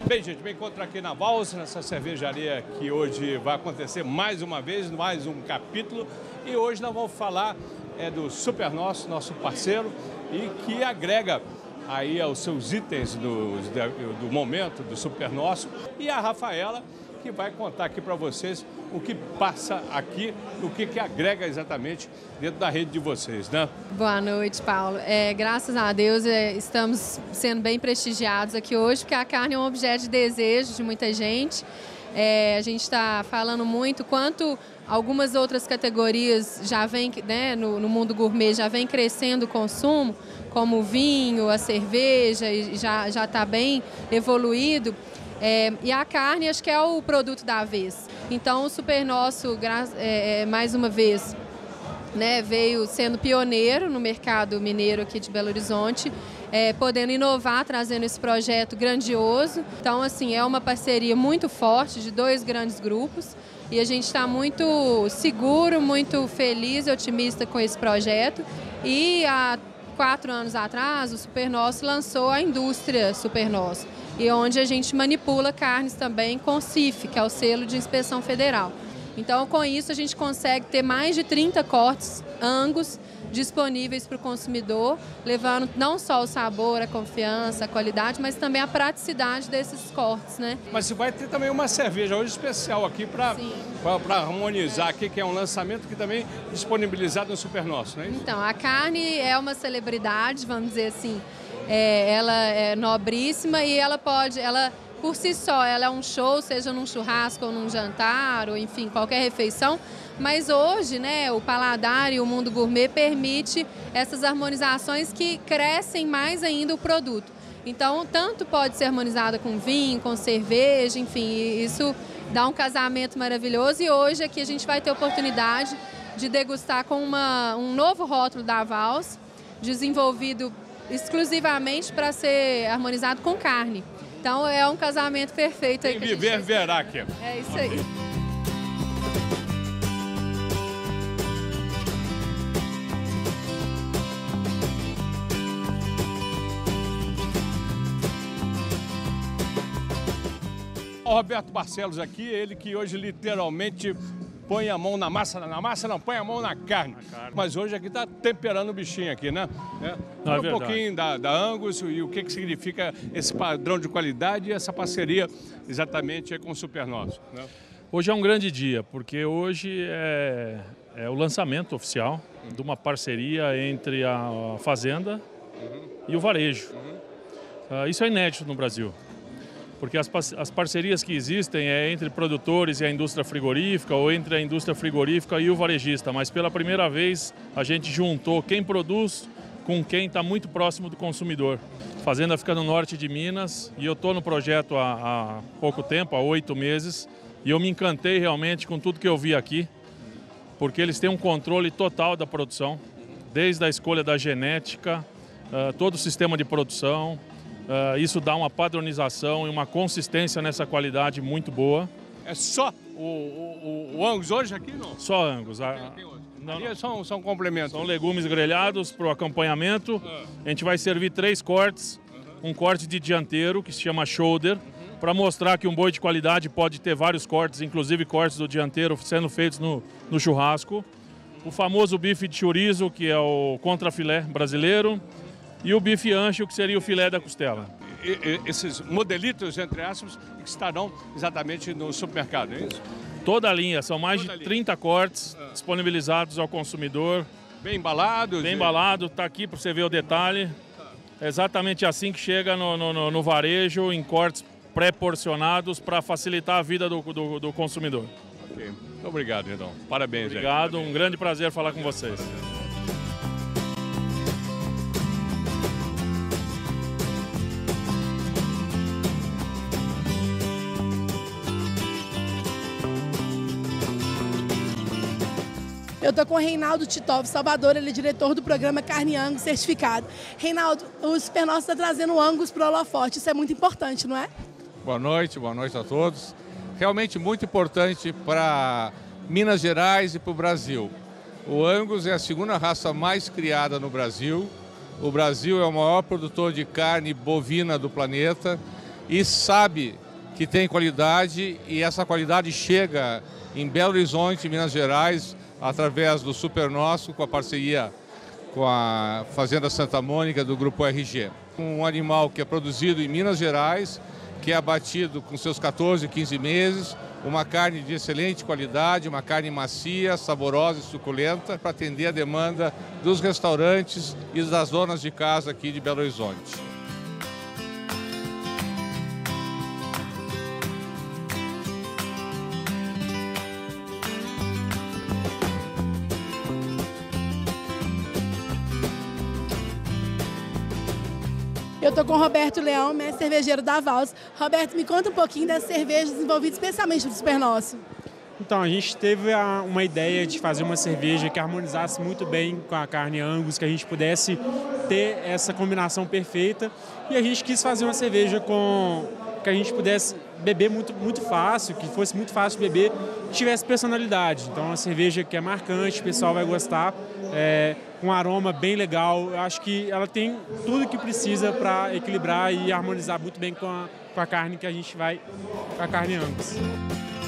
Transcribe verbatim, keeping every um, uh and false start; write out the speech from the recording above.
Bem, gente, me encontro aqui na Valsa, nessa cervejaria que hoje vai acontecer mais uma vez, mais um capítulo. E hoje nós vamos falar é, do Super Nosso, nosso parceiro, e que agrega aí aos seus itens do, do momento do Super Nosso. E a Rafaela, que vai contar aqui para vocês o que passa aqui, o que, que agrega exatamente dentro da rede de vocês, né? Boa noite, Paulo. É, graças a Deus é, estamos sendo bem prestigiados aqui hoje, porque a carne é um objeto de desejo de muita gente. É, a gente está falando muito quanto algumas outras categorias já vem, né, no, no mundo gourmet já vem crescendo o consumo, como o vinho, a cerveja, já já está bem evoluído. É, e a carne, acho que é o produto da vez. Então, o Super Nosso, é, mais uma vez, né, veio sendo pioneiro no mercado mineiro aqui de Belo Horizonte, é, podendo inovar, trazendo esse projeto grandioso. Então, assim, é uma parceria muito forte de dois grandes grupos e a gente está muito seguro, muito feliz e otimista com esse projeto. E há quatro anos atrás, o Super Nosso lançou a indústria Super Nosso, e onde a gente manipula carnes também com C I F, que é o selo de inspeção federal. Então, com isso, a gente consegue ter mais de trinta cortes Angus disponíveis para o consumidor, levando não só o sabor, a confiança, a qualidade, mas também a praticidade desses cortes, né? Mas você vai ter também uma cerveja hoje especial aqui para harmonizar aqui, que é um lançamento que também é disponibilizado no Super Nosso, não é isso? Então, a carne é uma celebridade, vamos dizer assim, é, ela é nobríssima e ela pode, ela por si só, ela é um show, seja num churrasco ou num jantar, ou enfim, qualquer refeição. Mas hoje, né, o paladar e o mundo gourmet permite essas harmonizações que crescem mais ainda o produto. Então, tanto pode ser harmonizada com vinho, com cerveja, enfim, isso dá um casamento maravilhoso. E hoje aqui a gente vai ter a oportunidade de degustar com uma, um novo rótulo da Vals, desenvolvido exclusivamente para ser harmonizado com carne. Então é um casamento perfeito aí. Quem viver, verá aqui. É isso aí. O Roberto Barcelos aqui, ele que hoje literalmente põe a mão na massa, na massa não, põe a mão na carne. Na carne. Mas hoje aqui está temperando o bichinho aqui, né? É. Não, é um pouquinho da, da Angus e o que, que significa esse padrão de qualidade e essa parceria exatamente com o Super Nosso, né? Hoje é um grande dia, porque hoje é, é o lançamento oficial uhum. de uma parceria entre a fazenda uhum. e o varejo. Uhum. Uh, isso é inédito no Brasil. Porque as, as parcerias que existem é entre produtores e a indústria frigorífica ou entre a indústria frigorífica e o varejista, mas pela primeira vez a gente juntou quem produz com quem está muito próximo do consumidor. A fazenda fica no norte de Minas e eu estou no projeto há, há pouco tempo, há oito meses, e eu me encantei realmente com tudo que eu vi aqui, porque eles têm um controle total da produção, desde a escolha da genética, uh, todo o sistema de produção. Uh, isso dá uma padronização e uma consistência nessa qualidade muito boa. É só o, o, o Angus hoje aqui, não? Só Angus. A, tem, tem não, não. São, são complementos. São legumes grelhados para o acompanhamento. Uhum. A gente vai servir três cortes. Uhum. Um corte de dianteiro, que se chama shoulder, uhum. para mostrar que um boi de qualidade pode ter vários cortes, inclusive cortes do dianteiro sendo feitos no, no churrasco. O famoso bife de chorizo, que é o contrafilé brasileiro. E o bife ancho, que seria o filé da costela. E, e, esses modelitos, entre aspas, que estarão exatamente no supermercado, é isso? Toda a linha, são mais Toda de trinta cortes ah. disponibilizados ao consumidor. Bem embalados? Bem e... embalado, está aqui para você ver o detalhe. É exatamente assim que chega no, no, no varejo, em cortes pré-porcionados para facilitar a vida do, do, do consumidor. Ok, muito obrigado, então. Parabéns. Obrigado, gente. um grande prazer falar com vocês. Eu estou com o Reinaldo Titov, Salvador, ele é diretor do programa Carne Angus Certificado. Reinaldo, o Super Nosso está trazendo o Angus para o holofote, isso é muito importante, não é? Boa noite, boa noite a todos. Realmente muito importante para Minas Gerais e para o Brasil. O Angus é a segunda raça mais criada no Brasil. O Brasil é o maior produtor de carne bovina do planeta e sabe que tem qualidade, e essa qualidade chega em Belo Horizonte, Minas Gerais, através do Super Nosso, com a parceria com a Fazenda Santa Mônica do Grupo R G. Um animal que é produzido em Minas Gerais, que é abatido com seus quatorze, quinze meses, uma carne de excelente qualidade, uma carne macia, saborosa e suculenta, para atender a demanda dos restaurantes e das donas de casa aqui de Belo Horizonte. Eu estou com o Roberto Leão, mestre cervejeiro da Vals. Roberto, me conta um pouquinho das cervejas desenvolvidas especialmente do Super Nosso. Então, a gente teve a, uma ideia de fazer uma cerveja que harmonizasse muito bem com a carne Angus, que a gente pudesse ter essa combinação perfeita. E a gente quis fazer uma cerveja com que a gente pudesse beber muito, muito fácil, que fosse muito fácil de beber, que tivesse personalidade. Então, uma cerveja que é marcante, o pessoal vai gostar, é, com um aroma bem legal. Eu acho que ela tem tudo que precisa para equilibrar e harmonizar muito bem com a, com a carne que a gente vai, com a carne Angus.